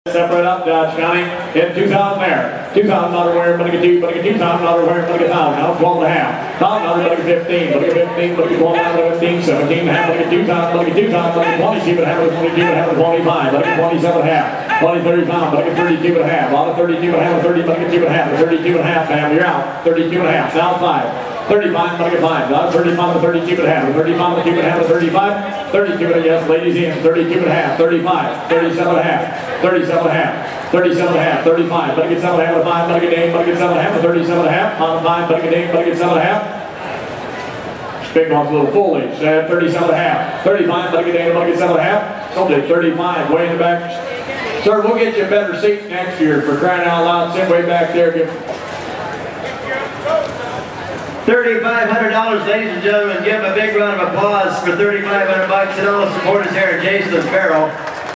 Separate up, Dodge County. In 2,000 there. 2,000 not aware, but get 2, but get 2,000 not aware, but get 1,000. Now 12 and a half. 1,000 not but get 15, but get 15, but get 12 and a half, but get 15, 17 and a half, but get 2,000, but get 2,000, but get 22 and a half, but get 22 and a half, but 25, but get 27 and a half. 20, 30 pounds, but get 32 and a half. Out of 32 and a half, 30, but get 2 and a half, 32 and a half, ma'am, you're out. 32 and a half, now 5. 35, but get 5. Out of 35 to 32 and a half. 35 to 2 and a half to 35. 32 and a half, yes, ladies in. 32 and a half, 35, 37 and a half, 37 and a half. 37 and a half, 35, but get 7 and a half to 5, but get 8, but get 7 and a half to 37 and a half, on 5, but get 8, but get 7 and a half. Big one's a little foolish, 37 and a half, 35, but get 8, but get 7 and a half. Someday 35, way in the back. Sir, we'll get you a better seat next year for crying out loud. Sit way back there. $3,500, ladies and gentlemen. Give him a big round of applause for $3,500 and all the supporters here at Jacelyn Barrel.